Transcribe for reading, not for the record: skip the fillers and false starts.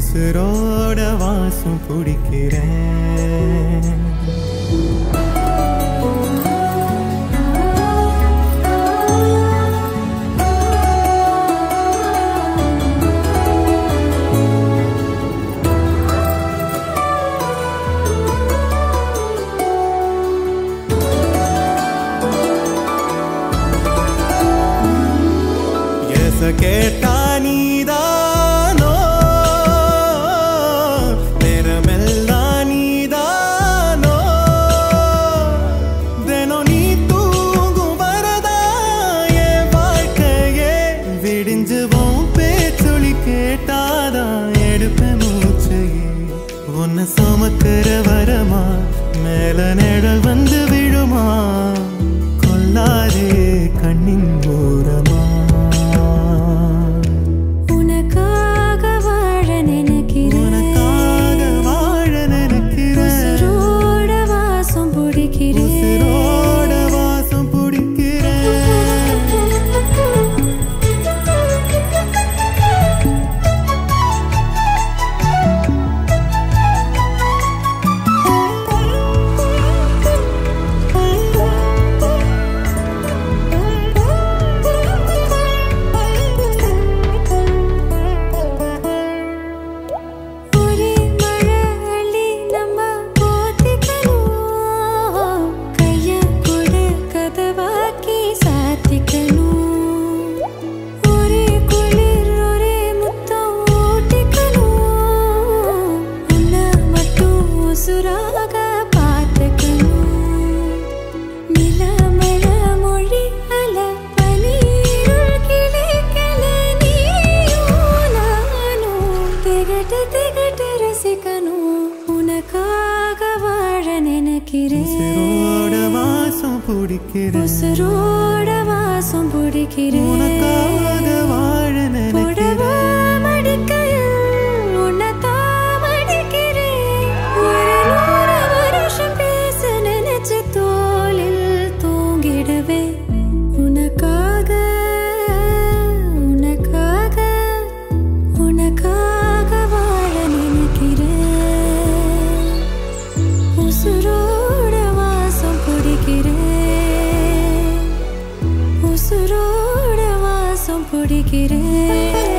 உசுரோட வாசம் பிடிக்கிறேன். கேட்டா நீதானோ நேரமெல்லாம் நீதானோ தினம் நீ தூங்கும் வரதா என் வாழ்க்கையே விடிஞ்சுவோம் பேச்சொலி கேட்டாதான் எடுப்பேன் மூச்சையே உன்னை சுமக்கிற வரமா மேல நிழல் வந்து விழுமா கொல்லாதே கண்ணின் ஓரமா உசுரோட வாசம் பிடிக்கிறேன் உனக்காக வாழ நினைக்கிறேன் மடிக்கையில் உன்னைத்தான் மடிக்கிறேன் ஒரு 100 வருஷம் பேச நினைச்ச தோளில் தூங்கிடுவேன் உனக்காக உனக்காக உனக்காக வாழ நினைக்கிறேன் உசுரோட வாசம் பிடிக்கிறேன் உசுரோட வாசம் பிடிக்கிறேன்